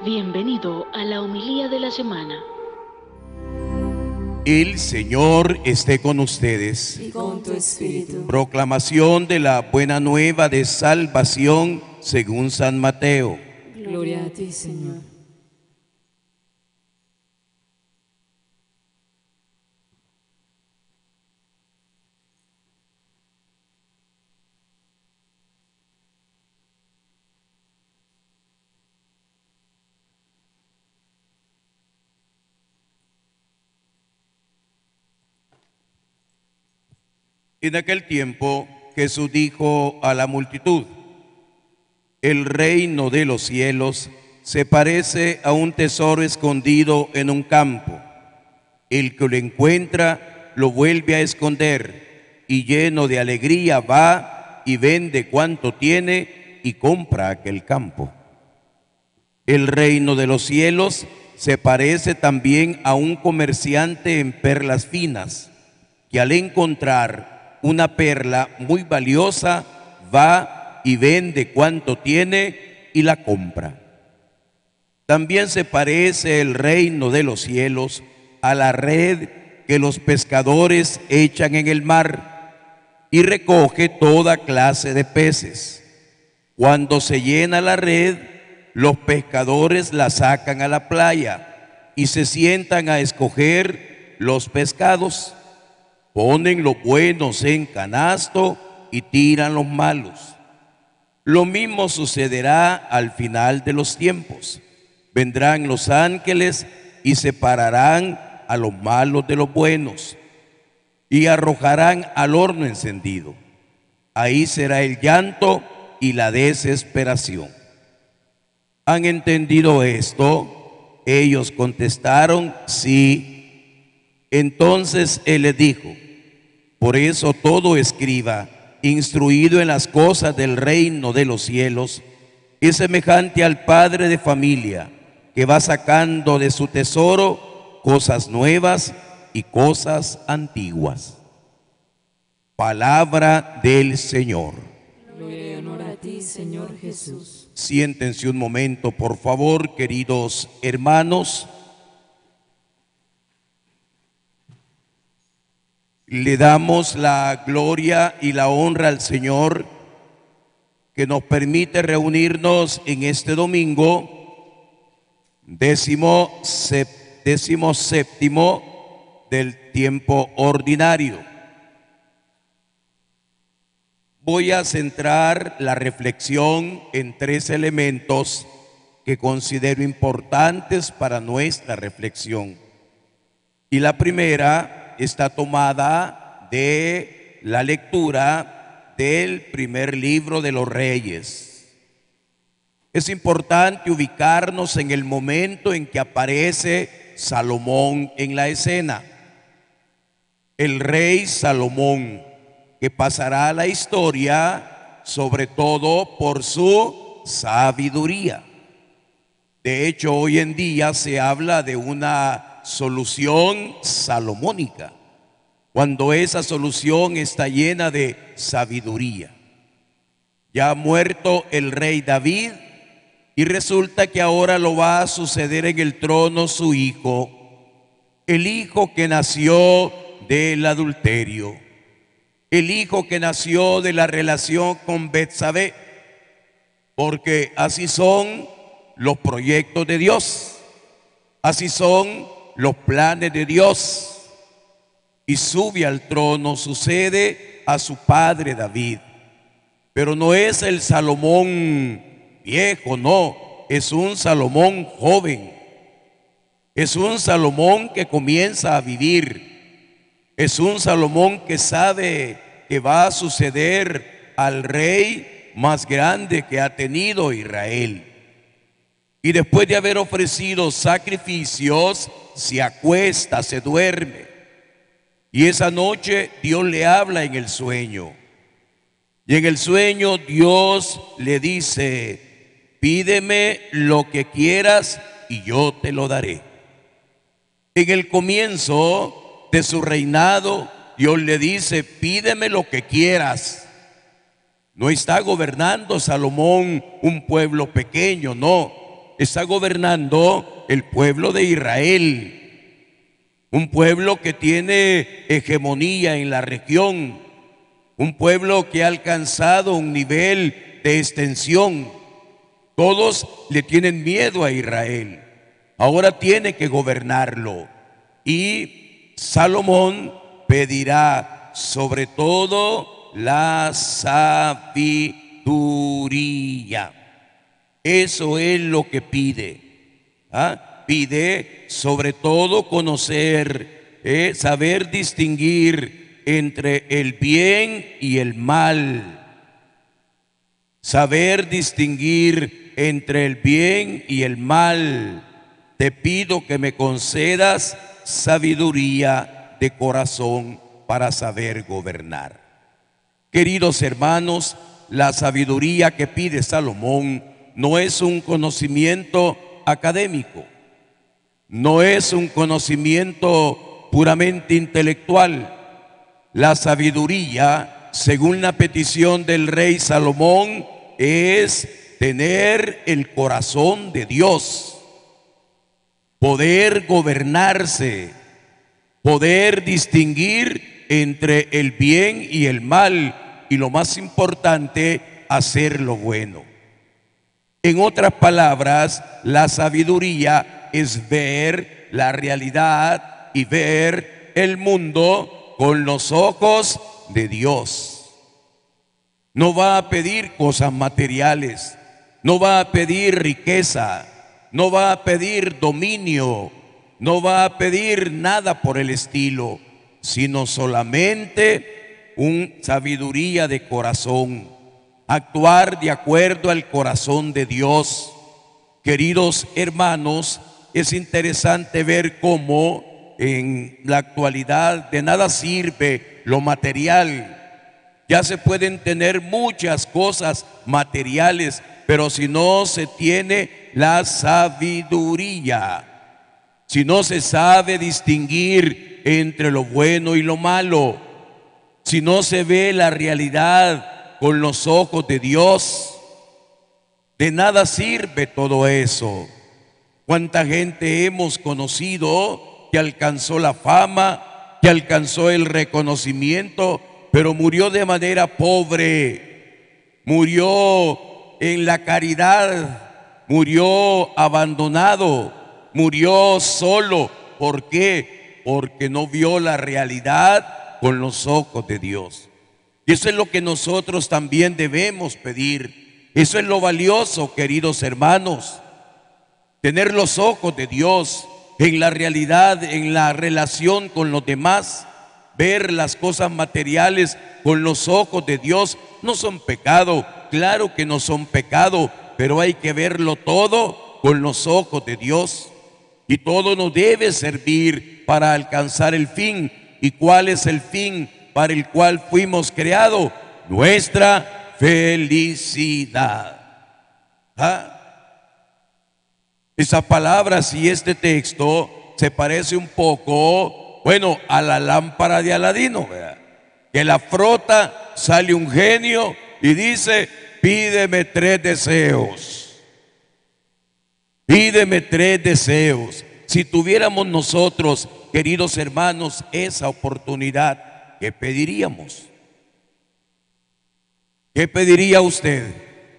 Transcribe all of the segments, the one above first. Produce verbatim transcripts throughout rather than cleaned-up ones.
Bienvenido a la homilía de la semana. El Señor esté con ustedes. Y con tu espíritu. Proclamación de la buena nueva de salvación según San Mateo. Gloria a ti, Señor. En aquel tiempo Jesús dijo a la multitud: el reino de los cielos se parece a un tesoro escondido en un campo. El que lo encuentra lo vuelve a esconder y lleno de alegría va y vende cuanto tiene y compra aquel campo. El reino de los cielos se parece también a un comerciante en perlas finas, que al encontrar una perla muy valiosa va y vende cuanto tiene y la compra. También se parece el reino de los cielos a la red que los pescadores echan en el mar y recoge toda clase de peces. Cuando se llena la red, los pescadores la sacan a la playa y se sientan a escoger los pescados. Ponen los buenos en canasto y tiran los malos. Lo mismo sucederá al final de los tiempos. Vendrán los ángeles y separarán a los malos de los buenos y arrojarán al horno encendido. Ahí será el llanto y la desesperación. ¿Han entendido esto? Ellos contestaron: sí. Entonces él les dijo: por eso todo escriba, instruido en las cosas del reino de los cielos, es semejante al padre de familia, que va sacando de su tesoro cosas nuevas y cosas antiguas. Palabra del Señor. Gloria y honor a ti, Señor Jesús. Siéntense un momento, por favor, queridos hermanos. Le damos la gloria y la honra al Señor, que nos permite reunirnos en este domingo, décimo, sep, décimo séptimo del tiempo ordinario. Voy a centrar la reflexión en tres elementos que considero importantes para nuestra reflexión. Y la primera está tomada de la lectura del primer libro de los Reyes. Es importante ubicarnos en el momento en que aparece Salomón en la escena. El rey Salomón, que pasará a la historia sobre todo por su sabiduría. De hecho, hoy en día se habla de una solución salomónica, cuando esa solución está llena de sabiduría. Ya ha muerto el rey David y resulta que ahora lo va a suceder en el trono su hijo, el hijo que nació del adulterio, el hijo que nació de la relación con Betsabé, porque así son los proyectos de Dios, así son los planes de Dios. Y sube al trono, sucede a su padre David. Pero no es el Salomón viejo, no, es un Salomón joven. Es un Salomón que comienza a vivir. Es un Salomón que sabe que va a suceder al rey más grande que ha tenido Israel. Y después de haber ofrecido sacrificios, se acuesta, se duerme. Y esa noche Dios le habla en el sueño. Y en el sueño Dios le dice: pídeme lo que quieras y yo te lo daré. En el comienzo de su reinado, Dios le dice: pídeme lo que quieras. No está gobernando Salomón un pueblo pequeño, no. está gobernando el pueblo de Israel, un pueblo que tiene hegemonía en la región, un pueblo que ha alcanzado un nivel de extensión. Todos le tienen miedo a Israel. Ahora tiene que gobernarlo. Y Salomón pedirá sobre todo la sabiduría. Eso es lo que pide. ¿Ah? Pide sobre todo conocer, eh, saber distinguir entre el bien y el mal. Saber distinguir entre el bien y el mal. Te pido que me concedas sabiduría de corazón para saber gobernar. Queridos hermanos, la sabiduría que pide Salomón no es un conocimiento académico, no es un conocimiento puramente intelectual. La sabiduría, según la petición del rey Salomón, es tener el corazón de Dios, poder gobernarse, poder distinguir entre el bien y el mal, y lo más importante, hacer lo bueno. En otras palabras, la sabiduría es ver la realidad y ver el mundo con los ojos de Dios. No va a pedir cosas materiales, no va a pedir riqueza, no va a pedir dominio, no va a pedir nada por el estilo, sino solamente una sabiduría de corazón, actuar de acuerdo al corazón de Dios. Queridos hermanos, es interesante ver cómo en la actualidad de nada sirve lo material. Ya se pueden tener muchas cosas materiales, pero si no se tiene la sabiduría, si no se sabe distinguir entre lo bueno y lo malo, si no se ve la realidad con los ojos de Dios, de nada sirve todo eso. ¿Cuánta gente hemos conocido que alcanzó la fama, que alcanzó el reconocimiento, pero murió de manera pobre, murió en la caridad, murió abandonado, murió solo? ¿Por qué? Porque no vio la realidad con los ojos de Dios. Y eso es lo que nosotros también debemos pedir. Eso es lo valioso, queridos hermanos. Tener los ojos de Dios en la realidad, en la relación con los demás. Ver las cosas materiales con los ojos de Dios no son pecado. Claro que no son pecado, pero hay que verlo todo con los ojos de Dios. Y todo nos debe servir para alcanzar el fin. ¿Y cuál es el fin para el cual fuimos creados? Nuestra felicidad. ¿Ah? Esas palabras y este texto se parece un poco, bueno, a la lámpara de Aladino, ¿verdad? Que la frota, sale un genio y dice: pídeme tres deseos. Pídeme tres deseos. Si tuviéramos nosotros, queridos hermanos, esa oportunidad, ¿qué pediríamos? ¿Qué pediría usted?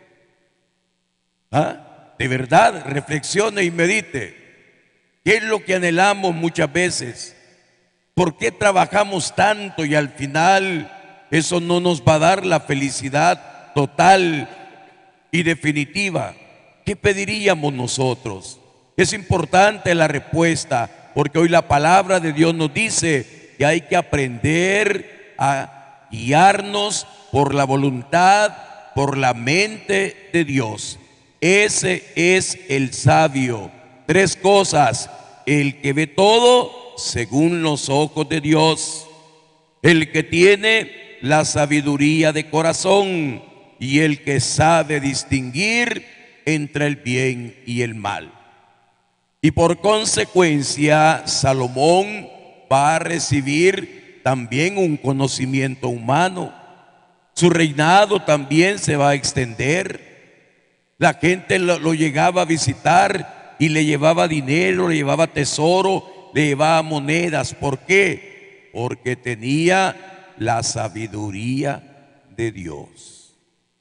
¿Ah? De verdad, reflexione y medite. ¿Qué es lo que anhelamos muchas veces? ¿Por qué trabajamos tanto y al final eso no nos va a dar la felicidad total y definitiva? ¿Qué pediríamos nosotros? Es importante la respuesta, porque hoy la palabra de Dios nos dice que hay que aprender a guiarnos por la voluntad, por la mente de Dios. Ese es el sabio. Tres cosas: el que ve todo según los ojos de Dios, el que tiene la sabiduría de corazón y el que sabe distinguir entre el bien y el mal. Y por consecuencia, Salomón va a recibir también un conocimiento humano. Su reinado también se va a extender. La gente lo, lo llegaba a visitar y le llevaba dinero, le llevaba tesoro, le llevaba monedas. ¿Por qué? Porque tenía la sabiduría de Dios.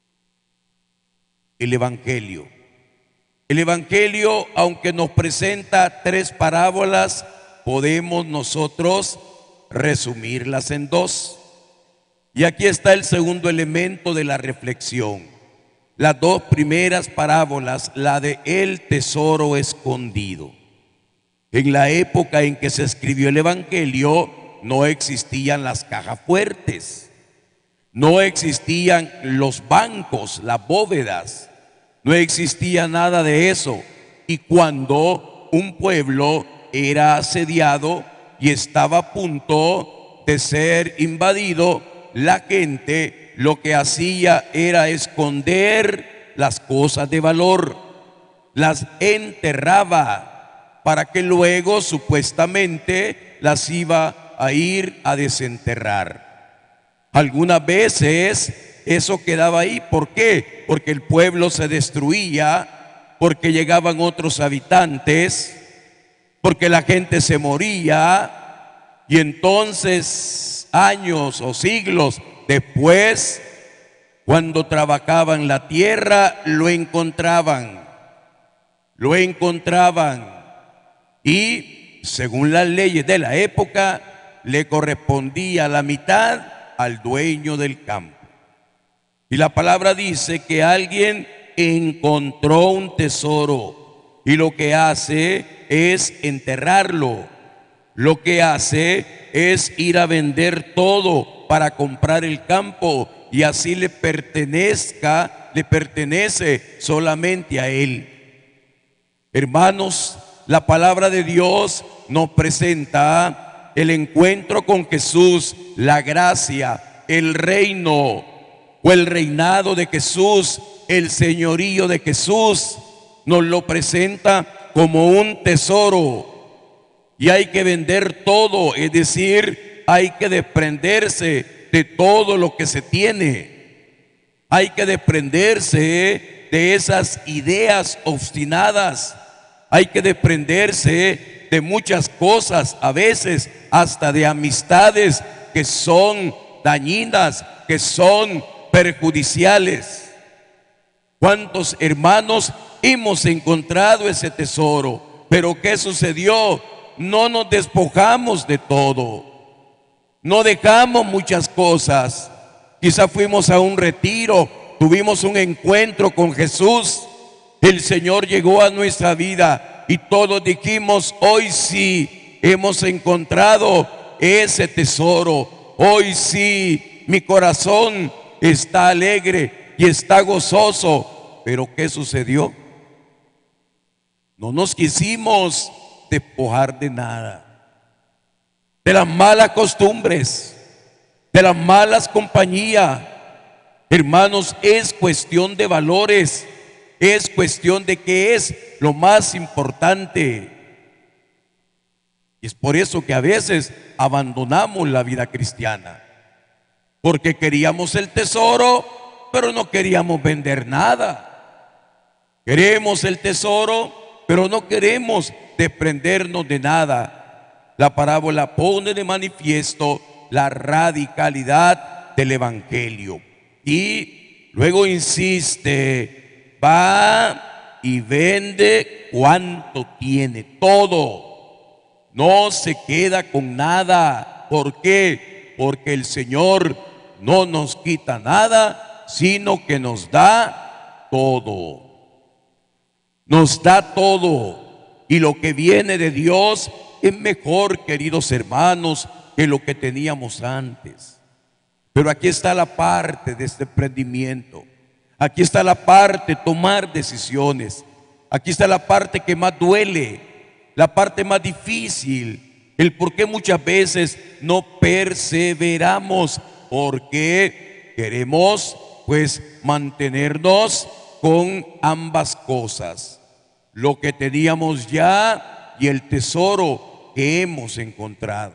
El Evangelio. El Evangelio, aunque nos presenta tres parábolas, podemos nosotros resumirlas en dos. Y aquí está el segundo elemento de la reflexión. Las dos primeras parábolas, la de el tesoro escondido. En la época en que se escribió el Evangelio, no existían las cajas fuertes, no existían los bancos, las bóvedas, no existía nada de eso. Y cuando un pueblo era asediado y estaba a punto de ser invadido, la gente lo que hacía era esconder las cosas de valor, las enterraba para que luego supuestamente las iba a ir a desenterrar. Algunas veces eso quedaba ahí. ¿Por qué? Porque el pueblo se destruía, porque llegaban otros habitantes, porque la gente se moría, y entonces años o siglos después, cuando trabajaban la tierra, lo encontraban, lo encontraban y según las leyes de la época le correspondía la mitad al dueño del campo. Y la palabra dice que alguien encontró un tesoro y lo que hace es enterrarlo. Lo que hace es ir a vender todo para comprar el campo y así le pertenezca, le pertenece solamente a él. Hermanos, la palabra de Dios nos presenta el encuentro con Jesús, la gracia, el reino o el reinado de Jesús, el señorío de Jesús, nos lo presenta como un tesoro. Y hay que vender todo, es decir, hay que desprenderse de todo lo que se tiene. Hay que desprenderse de esas ideas obstinadas. Hay que desprenderse de muchas cosas, a veces hasta de amistades que son dañinas, que son perjudiciales. ¿Cuántos hermanos hemos encontrado ese tesoro? Pero ¿qué sucedió? No nos despojamos de todo, no dejamos muchas cosas. Quizá fuimos a un retiro, tuvimos un encuentro con Jesús, el Señor llegó a nuestra vida y todos dijimos: hoy sí hemos encontrado ese tesoro, hoy sí mi corazón está alegre y está gozoso. Pero ¿qué sucedió? No nos quisimos despojar de nada, de las malas costumbres, de las malas compañías. Hermanos, es cuestión de valores, es cuestión de qué es lo más importante. Y es por eso que a veces abandonamos la vida cristiana, porque queríamos el tesoro, pero no queríamos vender nada. Queremos el tesoro, pero no queremos desprendernos de nada. La parábola pone de manifiesto la radicalidad del Evangelio y luego insiste: va y vende cuanto tiene, todo, no se queda con nada. ¿Por qué? Porque el Señor no nos quita nada, sino que nos da todo. Nos da todo, y lo que viene de Dios es mejor, queridos hermanos, que lo que teníamos antes. Pero aquí está la parte de este emprendimiento, aquí está la parte de tomar decisiones, aquí está la parte que más duele, la parte más difícil, el por qué muchas veces no perseveramos, porque queremos pues mantenernos con ambas cosas, lo que teníamos ya y el tesoro que hemos encontrado.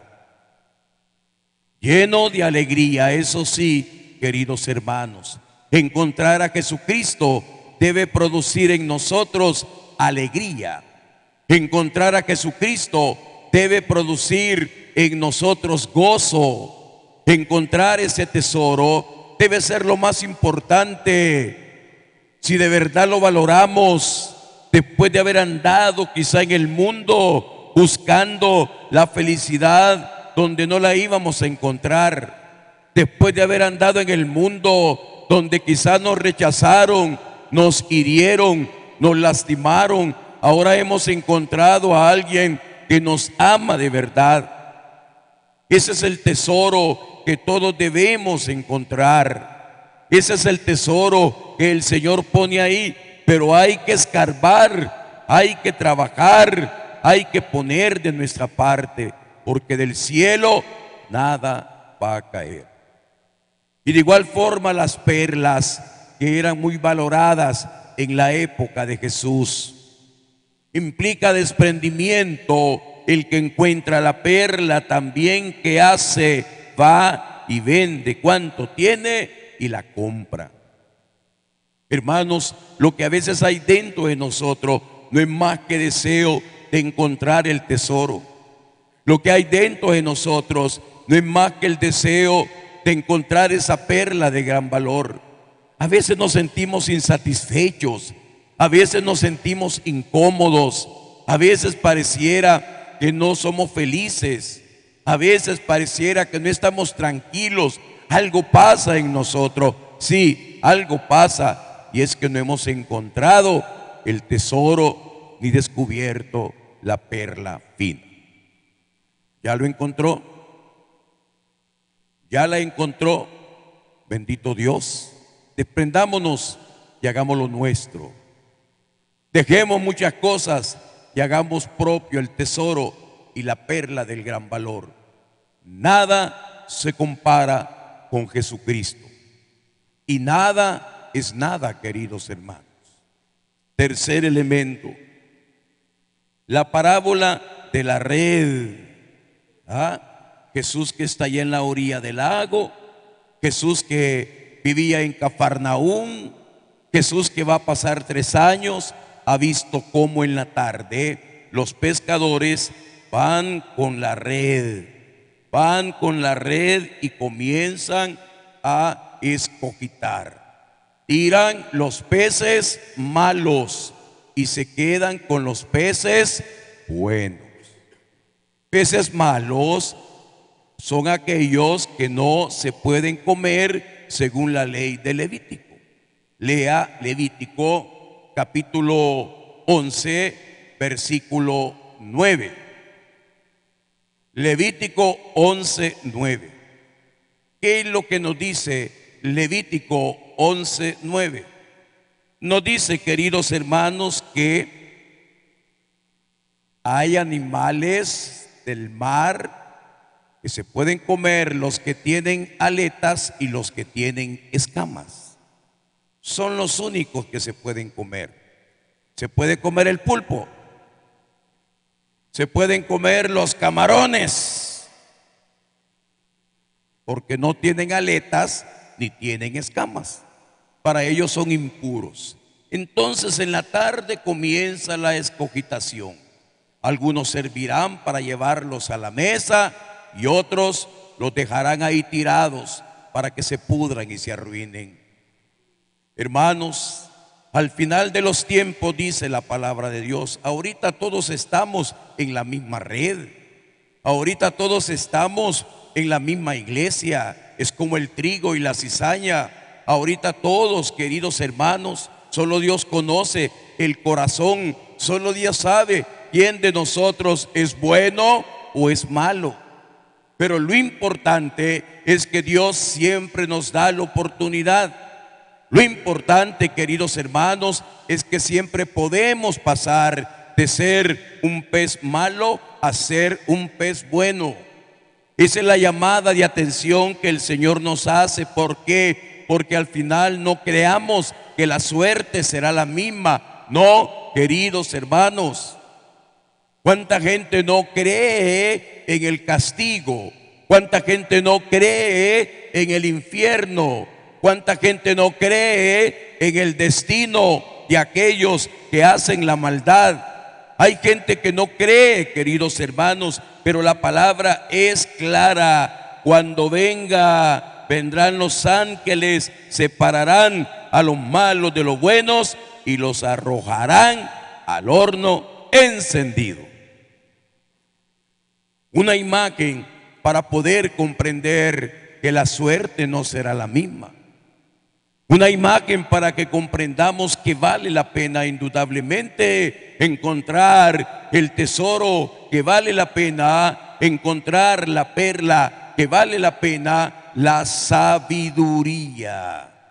Lleno de alegría, eso sí, queridos hermanos, encontrar a Jesucristo debe producir en nosotros alegría. Encontrar a Jesucristo debe producir en nosotros gozo. Encontrar ese tesoro debe ser lo más importante. Si de verdad lo valoramos, después de haber andado quizá en el mundo buscando la felicidad donde no la íbamos a encontrar, después de haber andado en el mundo donde quizá nos rechazaron, nos hirieron, nos lastimaron, ahora hemos encontrado a alguien que nos ama de verdad. Ese es el tesoro que todos debemos encontrar. Ese es el tesoro que el Señor pone ahí, pero hay que escarbar, hay que trabajar, hay que poner de nuestra parte, porque del cielo nada va a caer. Y de igual forma las perlas que eran muy valoradas en la época de Jesús. Implica desprendimiento. El que encuentra la perla también, ¿qué hace? Va y vende cuánto tiene y la compra. Hermanos, lo que a veces hay dentro de nosotros no es más que deseo de encontrar el tesoro. Lo que hay dentro de nosotros no es más que el deseo de encontrar esa perla de gran valor. A veces nos sentimos insatisfechos, a veces nos sentimos incómodos, a veces pareciera que no somos felices, a veces pareciera que no estamos tranquilos. Algo pasa en nosotros, sí, algo pasa, y es que no hemos encontrado el tesoro ni descubierto la perla fina. ¿Ya lo encontró? ¿Ya la encontró? Bendito Dios. Desprendámonos y hagámoslo nuestro. Dejemos muchas cosas y hagamos propio el tesoro y la perla del gran valor. Nada se compara con Jesucristo. Y nada es nada, queridos hermanos. Tercer elemento, la parábola de la red. ¿Ah? Jesús que está allá en la orilla del lago, Jesús que vivía en Cafarnaúm, Jesús que va a pasar tres años, ha visto cómo en la tarde los pescadores van con la red, van con la red y comienzan a escogitar. Tiran los peces malos y se quedan con los peces buenos. Peces malos son aquellos que no se pueden comer según la ley de Levítico. Lea Levítico capítulo once, versículo nueve. Levítico once, nueve. ¿Qué es lo que nos dice Levítico once, nueve? Nos dice, queridos hermanos, que hay animales del mar que se pueden comer, los que tienen aletas y los que tienen escamas. Son los únicos que se pueden comer. Se puede comer el pulpo, se pueden comer los camarones, porque no tienen aletas ni tienen escamas. Para ellos son impuros. Entonces en la tarde comienza la escogitación. Algunos servirán para llevarlos a la mesa y otros los dejarán ahí tirados para que se pudran y se arruinen. Hermanos, al final de los tiempos, dice la palabra de Dios, ahorita todos estamos en la misma red, ahorita todos estamos en la misma iglesia, es como el trigo y la cizaña. Ahorita todos, queridos hermanos, solo Dios conoce el corazón, solo Dios sabe quién de nosotros es bueno o es malo. Pero lo importante es que Dios siempre nos da la oportunidad. Lo importante, queridos hermanos, es que siempre podemos pasar de ser un pez malo a ser un pez bueno. Esa es la llamada de atención que el Señor nos hace. ¿Por qué? Porque al final no creamos que la suerte será la misma. No, queridos hermanos. ¿Cuánta gente no cree en el castigo? ¿Cuánta gente no cree en el infierno? ¿Cuánta gente no cree en el destino de aquellos que hacen la maldad? Hay gente que no cree, queridos hermanos, pero la palabra es clara. Cuando venga, vendrán los ángeles, separarán a los malos de los buenos y los arrojarán al horno encendido. Una imagen para poder comprender que la suerte no será la misma. Una imagen para que comprendamos que vale la pena indudablemente encontrar el tesoro, que vale la pena encontrar la perla, que vale la pena la sabiduría.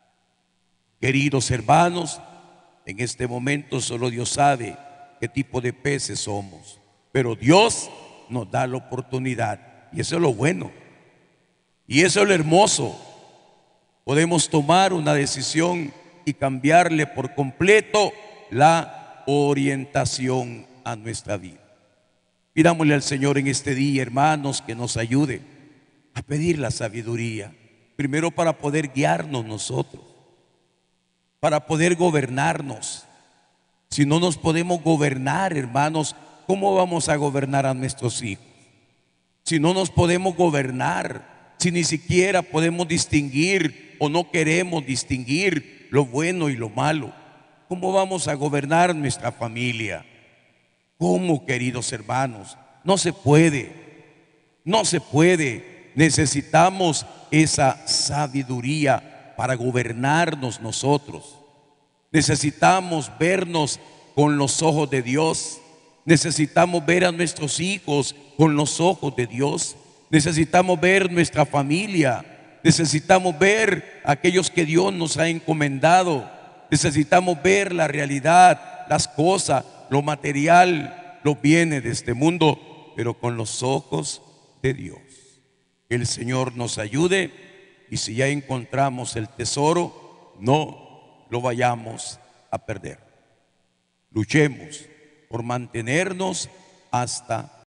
Queridos hermanos, en este momento solo Dios sabe qué tipo de peces somos, pero Dios nos da la oportunidad, y eso es lo bueno, y eso es lo hermoso. Podemos tomar una decisión y cambiarle por completo la orientación a nuestra vida. Pidámosle al Señor en este día, hermanos, que nos ayude a pedir la sabiduría, primero para poder guiarnos nosotros, para poder gobernarnos. Si no nos podemos gobernar, hermanos, ¿cómo vamos a gobernar a nuestros hijos? Si no nos podemos gobernar, si ni siquiera podemos distinguir o no queremos distinguir lo bueno y lo malo, ¿cómo vamos a gobernar nuestra familia? ¿Cómo, queridos hermanos? No se puede, no se puede. Necesitamos esa sabiduría para gobernarnos nosotros. Necesitamos vernos con los ojos de Dios. Necesitamos ver a nuestros hijos con los ojos de Dios. Necesitamos ver nuestra familia. Necesitamos ver a aquellos que Dios nos ha encomendado. Necesitamos ver la realidad, las cosas, lo material, los bienes de este mundo, pero con los ojos de Dios. Que el Señor nos ayude, y si ya encontramos el tesoro, no lo vayamos a perder. Luchemos por mantenernos hasta